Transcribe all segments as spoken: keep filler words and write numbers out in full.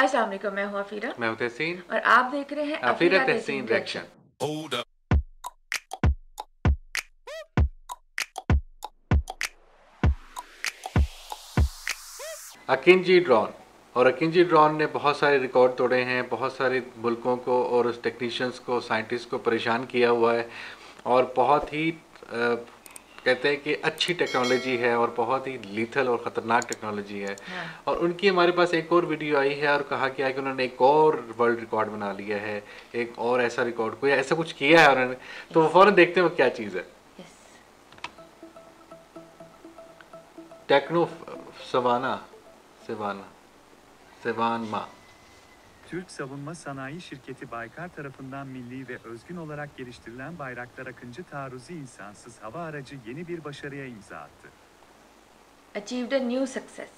अस्सलाम वालेकुम, मैं हूँ अफीरा मैं हूं तहसीन। और आप देख रहे हैं Afira Afira Tehseen Tehseen reaction. Reaction. Akinci drone और अकिंजी ड्रोन ने बहुत सारे रिकॉर्ड तोड़े हैं, बहुत सारे मुल्कों को और उस टेक्नीशियंस को, साइंटिस्ट को परेशान किया हुआ है और बहुत ही आ, कहते हैं कि अच्छी टेक्नोलॉजी है और बहुत ही लीथल और ख़तरनाक टेक्नोलॉजी है। हाँ। और उनकी हमारे पास एक और वीडियो आई है और कहा गया है कि उन्होंने एक और वर्ल्ड रिकॉर्ड बना लिया है, एक और ऐसा रिकॉर्ड कोई ऐसा कुछ किया है उन्होंने। तो वो फ़ौरन देखते हैं वो क्या चीज़ है। यस। टेक्नो सवाना सेवाना सेवानमा Türk Savunma Sanayi Şirketi Baykar tarafından milli ve özgün olarak geliştirilen Bayraktar Akıncı taarruzi insansız hava aracı yeni bir başarıya imza attı. Achieved a new success.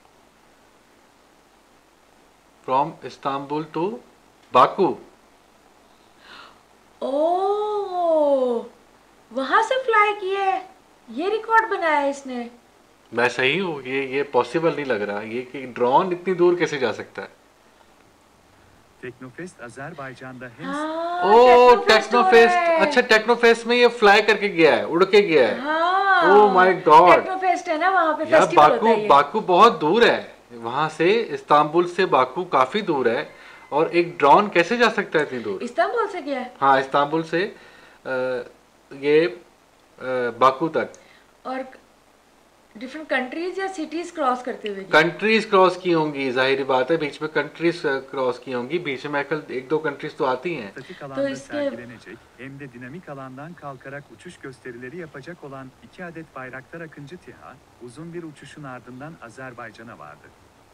From Istanbul to Baku. ओह, वहां से fly किया है, ये record बनाया है इसने। मैं सही हूँ? ये ये पॉसिबल नहीं लग रहा, ये कि ड्रोन इतनी दूर कैसे जा सकता है। Teknofest Azerbaycan'da hem हाँ, ओ टेक्नोफेस्ट हो रहा टेक्नोफेस्ट, है। अच्छा टेक्नोफेस्ट में ये फ्लाई करके गया है, उड़ के गया है। हाँ, ओह माय गॉड। टेक्नोफेस्ट है ना, वहाँ पे यार फेस्टिवल होता बाकू है ये। बाकू बहुत दूर है, वहां से इस्तांबुल से बाकू काफी दूर है और एक ड्रोन कैसे जा सकता है इतनी दूर। इस्तांबुल से गया है। हाँ इस्तांबुल से आ, ये आ, बाकू तक और डिफरेंट कंट्रीज या सिटीज क्रॉस करते हुए गया। कंट्रीज क्रॉस की होंगी, जाहिर बात है बीच में कंट्रीज क्रॉस की होंगी, बीच में कल एक दो कंट्रीज तो आती हैं। statik तो alanda इसके sergilenecek hem de dinamik alandan kalkarak uçuş gösterileri yapacak olan iki adet Bayraktar Akıncı TİHA, uzun bir uçuşun ardından Azerbaycan'a vardı.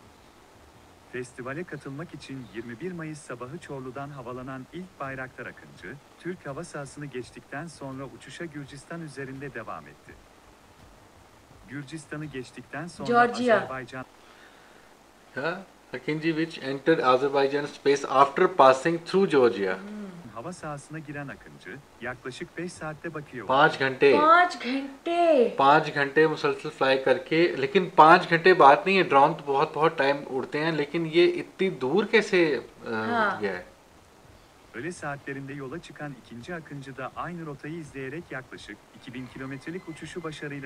Festivale katılmak için yirmi bir Mayıs sabahı Çorlu'dan havalanan ilk Bayraktar Akıncı, Türk hava sahasını geçtikten sonra uçuşa Gürcistan üzerinde devam etti. Gürcistan'ı geçtikten sonra Georgia. Azerbaycan हाँ, Akinci which enter Azerbaijan space after passing through Georgia. hava sahasına giren Akıncı, yaklaşık beş saatte Bakü'ye पाँच ulaştı. घंटे पाँच घंटे पाँच घंटे मुसलसल fly करके, लेकिन पाँच घंटे बात नहीं है, ड्रोन तो बहुत बहुत टाइम उड़ते हैं, लेकिन ये इतनी दूर कैसे अ, हाँ। गया है। Öğle saatlerinde yola çıkan ikinci Akıncı da aynı rotayı izleyerek yaklaşık iki bin kilometrelik uçuşu başarıyla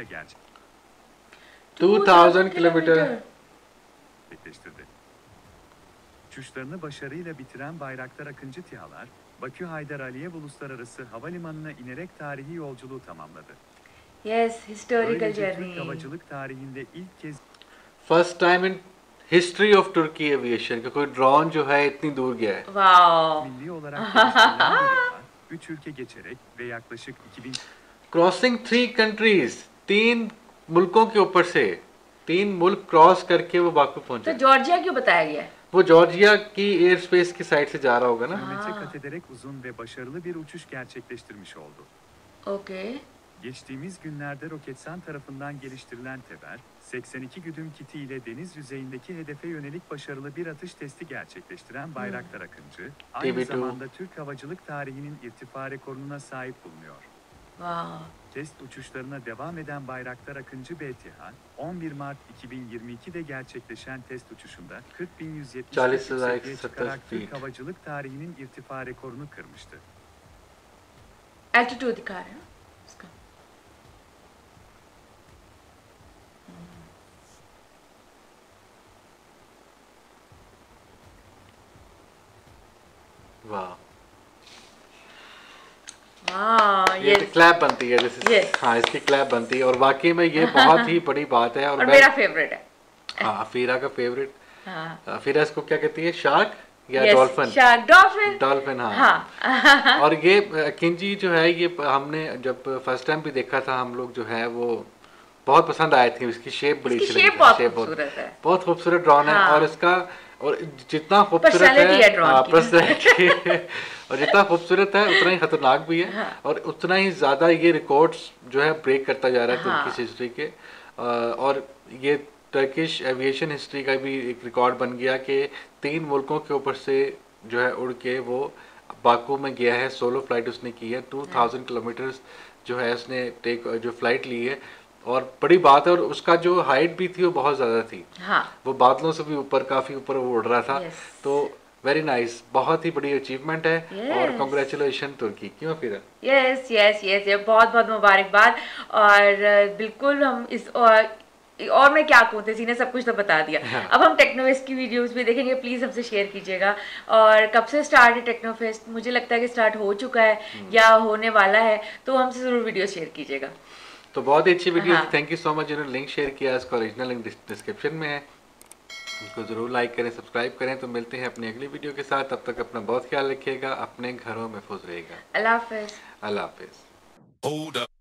two thousand kilometre gerçekleştirdi. Uçuşlarını başarıyla bitiren Bayraktar Akıncı TİHA'lar, Bakü Haydar Aliyev Uluslararası Havalimanı'na inerek tarihi yolculuğu tamamladı. Yes, historical Böylece Türk journey. havacılık tarihinde ilk kez first time in history of Turkey aviation कि कोई drone जो है इतनी दूर गया है। Wow. milli olarak geliştirilen bir İHA, üç ülke geçerek ve yaklaşık iki bin crossing three countries, तीन मुल्कों के ऊपर से तीन मुल्क क्रॉस करके वो बाकू तो पहुंचे। जॉर्जिया क्यों बताया गया है? वो जॉर्जिया की एयर स्पेस की साइड से जा रहा होगा ना। kilometre Aa. kat ederek uzun ve başarılı bir uçuş gerçekleştirmiş oldu. Okay. Geçtiğimiz günlerde Roketsan tarafından geliştirilen Teber, seksen iki güdüm kiti ile deniz yüzeyindeki hedefe yönelik başarılı bir atış testi gerçekleştiren Bayraktar Akıncı, aynı T B iki. zamanda Türk havacılık tarihinin irtifa rekoruna sahip bulunuyor. वाह। Test uçuşlarına devam eden Bayraktar Akıncı B TİHA, on bir Mart iki bin yirmi iki'de gerçekleşen test uçuşunda kırk bin yüz yetmiş चालीस feet हजार एक yüksekliğe सौ सत्तर çıkarak feet. Türk havacılık tarihinin irtifa rekorunu kırmıştı. Altitude दिखा रहे हैं उसका। वाह, वाह, ये तो यस। क्लैप बनती है जैसे। Yes. हाँ इसकी क्लैप बनती है और वाकई में ये बहुत ही बड़ी बात है। और, और मैं- मेरा फेवरेट है। हाँ अफीरा का फेवरेट। हाँ। अफीरा इसको क्या कहती है, शार्क या yes, dolphin? Shark, dolphin. Dolphin, हाँ। हाँ। और ये किंजी जो है, ये हमने जब फर्स्ट टाइम भी देखा था हम लोग, जो है वो बहुत पसंद आए थी। इसकी शेप बड़ी इसकी अच्छी लगी शेप थी, बहुत shape खूबसूरत है। बहुत खूबसूरत ड्रोन है। हाँ। और इसका और जितना खूबसूरत Personality है है, drone हाँ, की। personality और जितना खूबसूरत है उतना ही खतरनाक भी है। हाँ। और उतना ही ज्यादा ये रिकॉर्ड्स जो है ब्रेक करता जा रहा है हाँ। तुर्किश हिस्ट्री के। अ, और ये टर्किश एविएशन हिस्ट्री का भी एक रिकॉर्ड बन गया कि तीन मुल्कों के ऊपर से जो है उड़ के वो बाकू में गया है। सोलो फ्लाइट उसने की है, टू थाउजेंड किलोमीटर जो है उसने टेक जो फ्लाइट ली है। और बड़ी बात है, और उसका जो हाइट भी थी वो बहुत ज़्यादा थी, हाँ वो बादलों से भी ऊपर, काफ़ी ऊपर वो उड़ रहा था। Yes. तो वेरी नाइस, बहुत ही बड़ी अचीवमेंट है। और Yes. कॉन्ग्रेचुलेशन तुर्की, क्यों फिर? यस यस यस ये बहुत बहुत मुबारकबाद। और अ, बिल्कुल हम इस और, और मैं क्या कहूँ, तेजी ने सब कुछ तो बता दिया। हाँ। अब हम टेक्नोफेस्ट की वीडियोस भी देखेंगे, प्लीज़ हमसे शेयर कीजिएगा। और कब से स्टार्ट है टेक्नोफेस्ट? मुझे लगता है कि स्टार्ट हो चुका है या होने वाला है, तो हमसे ज़रूर वीडियो शेयर कीजिएगा। तो बहुत ही अच्छी वीडियो हाँ। थी, थैंक यू सो मच जिन्होंने लिंक शेयर किया। इसका ओरिजिनल लिंक डिस्क्रिप्शन में है, उसको ज़रूर लाइक करें, सब्सक्राइब करें। तो मिलते हैं अपनी अगली वीडियो के साथ, तब तक अपना बहुत ख्याल रखिएगा, अपने घरों में खुश रहिएगा। अल्लाह हाफिज़। अल्लाह हाफिज़।